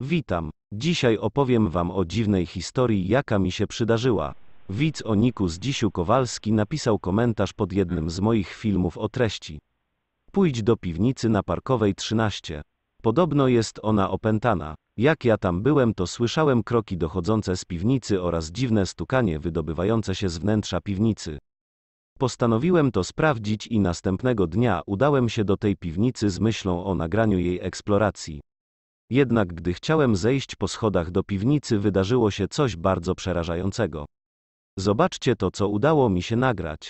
Witam. Dzisiaj opowiem wam o dziwnej historii, jaka mi się przydarzyła. Widz o niku Zdzisiu Kowalski napisał komentarz pod jednym z moich filmów o treści: pójdź do piwnicy na Parkowej 13. Podobno jest ona opętana. Jak ja tam byłem, to słyszałem kroki dochodzące z piwnicy oraz dziwne stukanie wydobywające się z wnętrza piwnicy. Postanowiłem to sprawdzić i następnego dnia udałem się do tej piwnicy z myślą o nagraniu jej eksploracji. Jednak gdy chciałem zejść po schodach do piwnicy, wydarzyło się coś bardzo przerażającego. Zobaczcie to, co udało mi się nagrać.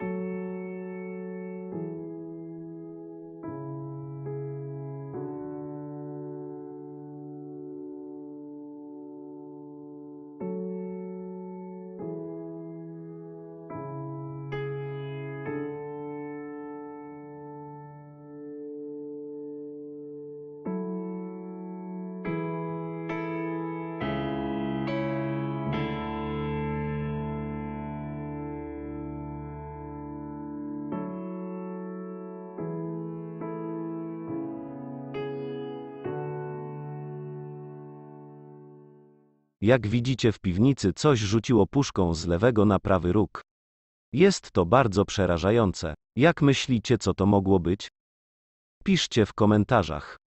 Jak widzicie, w piwnicy coś rzuciło puszką z lewego na prawy róg. Jest to bardzo przerażające. Jak myślicie, co to mogło być? Piszcie w komentarzach.